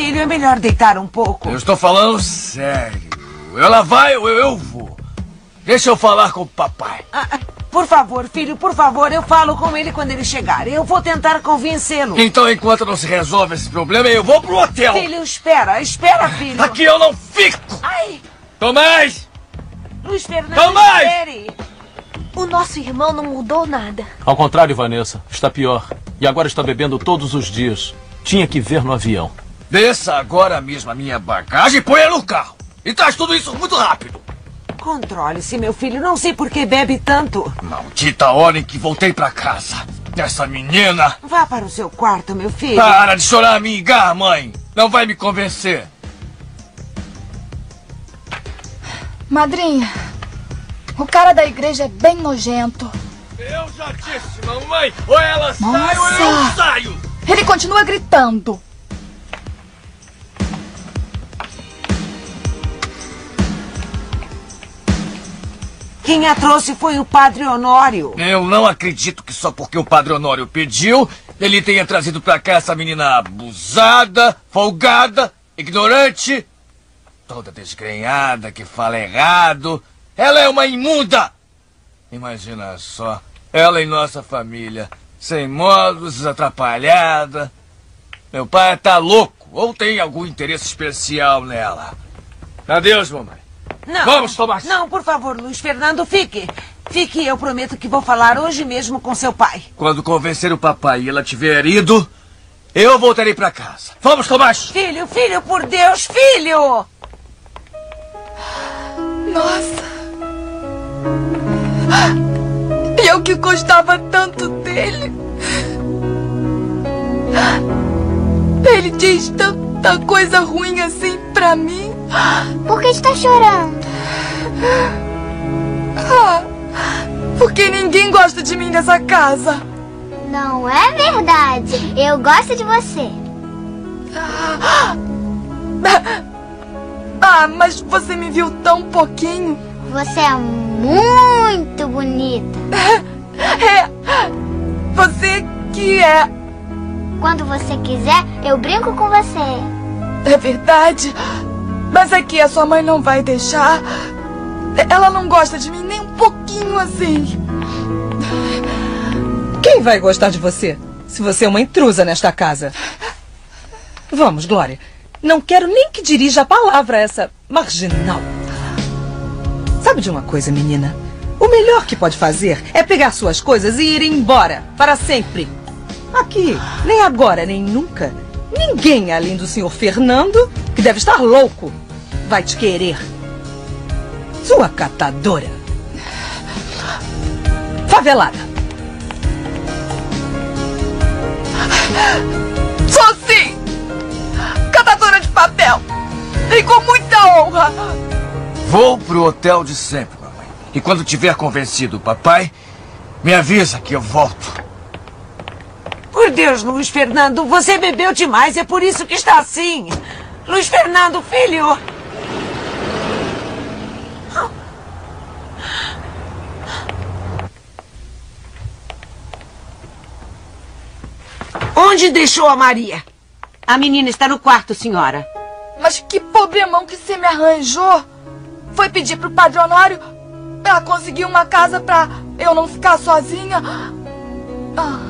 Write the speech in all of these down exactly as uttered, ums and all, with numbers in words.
filho, é melhor deitar um pouco. Eu estou falando sério. Ela vai ou eu vou. Deixa eu falar com o papai. Ah, por favor, filho, por favor, eu falo com ele quando ele chegar. Eu vou tentar convencê-lo. Então, enquanto não se resolve esse problema, eu vou pro hotel. Filho, espera, espera, filho. Aqui eu não fico. Ai! Tomás! Luiz Fernando, Tomás! espere. O nosso irmão não mudou nada. Ao contrário, Vanessa, está pior. E agora está bebendo todos os dias. Tinha que ver no avião. Desça agora mesmo a minha bagagem e ponha no carro. E traz tudo isso muito rápido. Controle-se, meu filho. Não sei por que bebe tanto. Maldita hora em que voltei pra casa. Essa menina... Vá para o seu quarto, meu filho. Para de chorar, me engar, mãe. Não vai me convencer. Madrinha, o cara da igreja é bem nojento. Eu já disse, mamãe. Ou ela Nossa. sai ou eu saio. Ele continua gritando. Quem a trouxe foi o Padre Honório. Eu não acredito que só porque o Padre Honório pediu, ele tenha trazido pra cá essa menina abusada, folgada, ignorante, toda desgrenhada, que fala errado. Ela é uma imunda! Imagina só, ela em nossa família, sem modos, atrapalhada. Meu pai tá louco, ou tem algum interesse especial nela. Adeus, mamãe. Não. Vamos, Tomás. Não, por favor, Luiz Fernando, fique. Fique, eu prometo que vou falar hoje mesmo com seu pai. Quando convencer o papai e ela tiver ido, eu voltarei pra casa. Vamos, Tomás. Filho, filho, por Deus, filho! Nossa. E eu que gostava tanto dele. Ele diz tanta coisa ruim assim pra mim. Por que está chorando? Ah, porque ninguém gosta de mim nessa casa. Não é verdade. Eu gosto de você. Ah, mas você me viu tão pouquinho. Você é muito bonita. É, você que é. Quando você quiser, eu brinco com você. É verdade. Mas aqui a sua mãe não vai deixar. Ela não gosta de mim nem um pouquinho assim. Quem vai gostar de você, se você é uma intrusa nesta casa? Vamos, Glória. Não quero nem que dirija a palavra a essa marginal. Sabe de uma coisa, menina? O melhor que pode fazer é pegar suas coisas e ir embora, para sempre. Aqui, nem agora, nem nunca, ninguém além do senhor Fernando, que deve estar louco, vai te querer. Sua catadora. Favelada. Sou sim! Catadora de papel! E com muita honra! Vou pro hotel de sempre, mamãe. E quando tiver convencido o papai, me avisa que eu volto. Por Deus, Luiz Fernando, você bebeu demais, é por isso que está assim. Luiz Fernando, filho! Onde deixou a Maria? A menina está no quarto, senhora. Mas que problemão que você me arranjou! Foi pedir pro Padre Honório pra conseguir uma casa pra eu não ficar sozinha. Ah.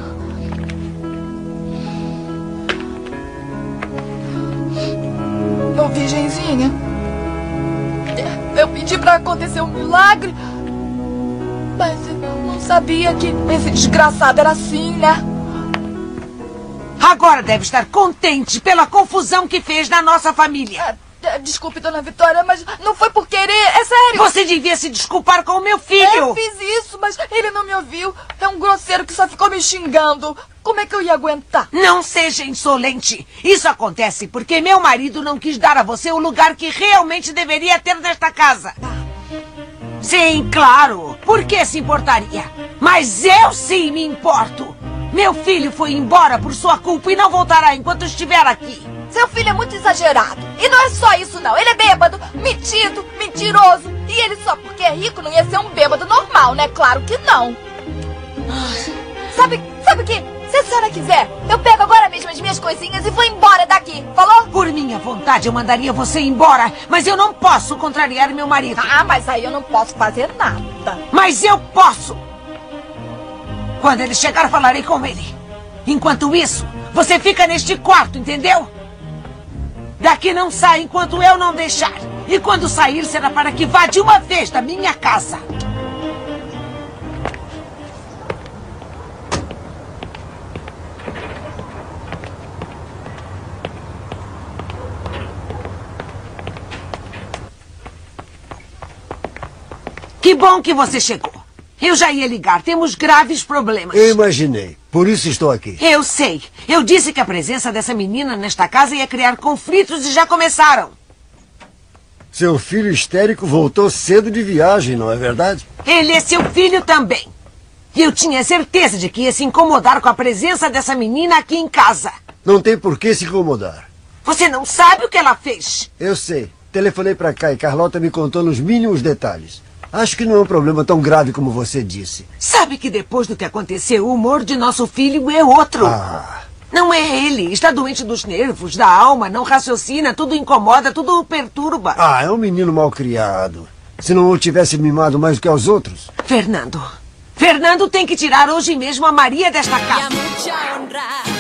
Ô, virgenzinha, eu pedi pra acontecer um milagre, mas eu não sabia que esse desgraçado era assim, né? Agora deve estar contente pela confusão que fez na nossa família. Ah, desculpe, dona Vitória, mas não foi por querer, é sério. Você devia se desculpar com o meu filho. Eu fiz isso, mas ele não me ouviu. É um grosseiro que só ficou me xingando. Como é que eu ia aguentar? Não seja insolente. Isso acontece porque meu marido não quis dar a você o lugar que realmente deveria ter nesta casa. Sim, claro. Por que se importaria? Mas eu sim me importo. Meu filho foi embora por sua culpa e não voltará enquanto estiver aqui. Seu filho é muito exagerado. E não é só isso, não. Ele é bêbado, metido, mentiroso. E ele só porque é rico não ia ser um bêbado normal, né? Claro que não. Sabe, sabe o que? Você a senhora quiser, eu pego agora mesmo as minhas coisinhas e vou embora daqui. Falou? Por minha vontade, eu mandaria você embora, mas eu não posso contrariar meu marido. Ah, mas aí eu não posso fazer nada. Mas eu posso! Quando ele chegar, falarei com ele. Enquanto isso, você fica neste quarto, entendeu? Daqui não sai enquanto eu não deixar. E quando sair, será para que vá de uma vez da minha casa. Que bom que você chegou. Eu já ia ligar. Temos graves problemas. Eu imaginei. Por isso estou aqui. Eu sei. Eu disse que a presença dessa menina nesta casa ia criar conflitos e já começaram. Seu filho histérico voltou cedo de viagem, não é verdade? Ele é seu filho também. E eu tinha certeza de que ia se incomodar com a presença dessa menina aqui em casa. Não tem por que se incomodar. Você não sabe o que ela fez. Eu sei. Telefonei para cá e Carlota me contou nos mínimos detalhes. Acho que não é um problema tão grave como você disse. Sabe que depois do que aconteceu, o humor de nosso filho é outro. Ah. Não é ele. Está doente dos nervos, da alma, não raciocina, tudo incomoda, tudo o perturba. Ah, é um menino mal criado. Se não o tivesse mimado mais do que aos outros. Fernando. Fernando tem que tirar hoje mesmo a Maria desta casa.